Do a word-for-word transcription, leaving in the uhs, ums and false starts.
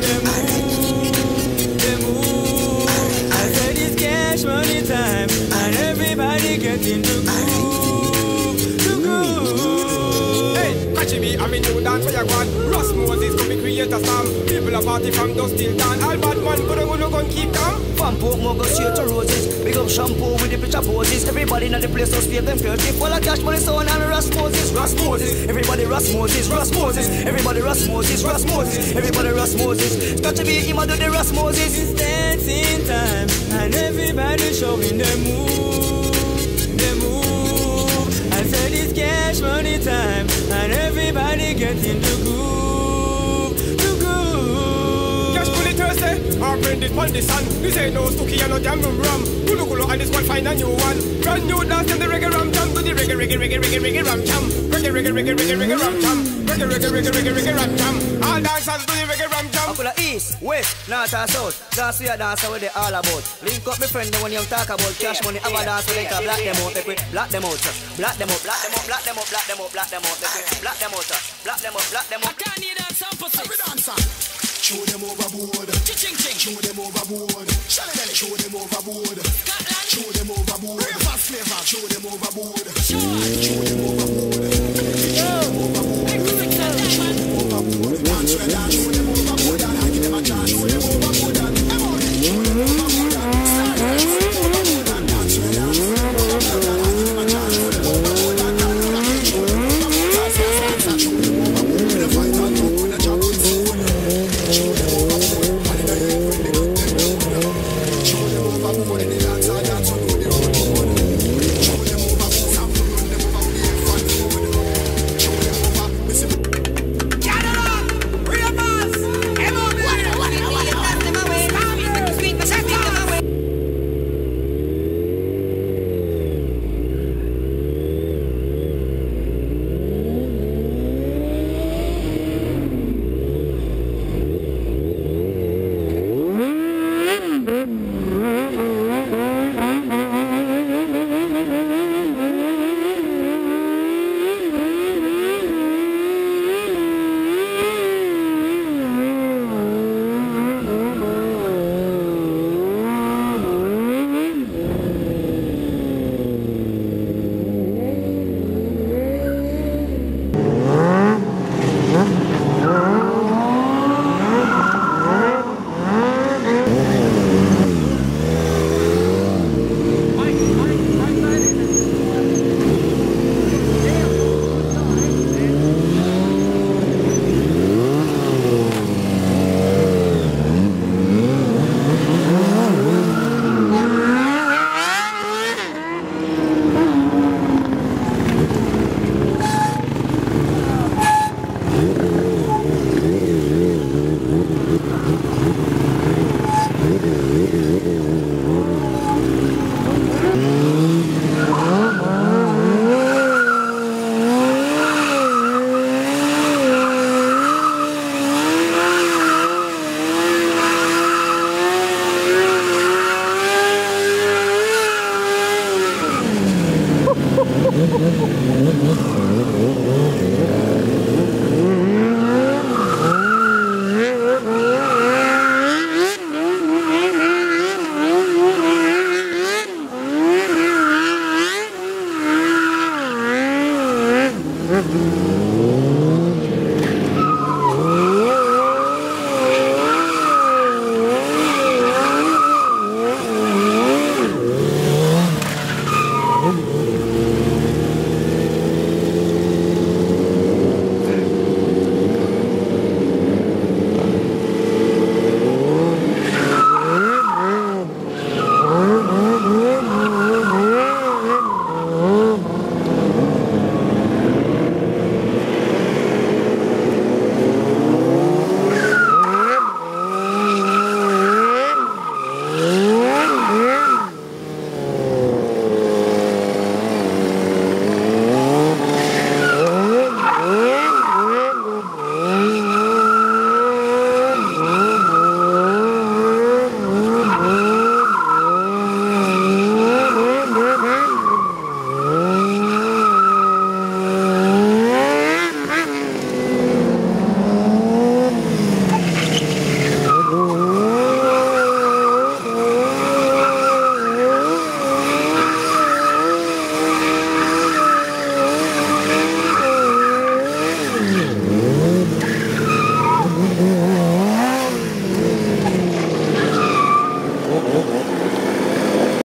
them move, they move. I said it's cash money time, and everybody getting the groove, the groove. Hey, catch me, I'm in new dance for your one. Ross Moses come be create a storm. People a party from dust till dawn. All bad man, but I'm gonna go and keep calm. From Portmore go straight to Roses. Big up shampoo with the picture poses. Everybody in the place just feel them filthy. Full of cash money, so on and Ross Moses, Ross Moses. Everybody Ross Moses, Ross Moses. Everybody Ross Moses, Ross Moses. Everybody Ross Moses. Got to be him, I do the Ross Moses. It's dancing time, and everybody showing their move, their move. I said it's cash money time, and everybody getting the groove, the groove. Cash money Thursday, our friend is on the sun. This ain't no stooky and no damn rum. Gulu gulu and this one find a new one. Brand new dance and the reggae ram jam. Do the reggae reggae reggae reggae reggae ram jam. Reggae reggae reggae reggae reggae ram jam. Reggae reggae reggae reggae reggae ram jam. All dancers do the reggae ram jam. I pull a east, west, north and south. Dance with a dance what they all about. Link up my friend when you talk about cash money. Have a dance with them to black them out. Black them out, black them out, black them out, black them out, black them out, black them out, black them out, black them out, black them out. I can't need that some pussy. Every dancer. Show them overboard. Ching ching. Show them overboard. Show them overboard. Show them overboard. Show them overboard. Show them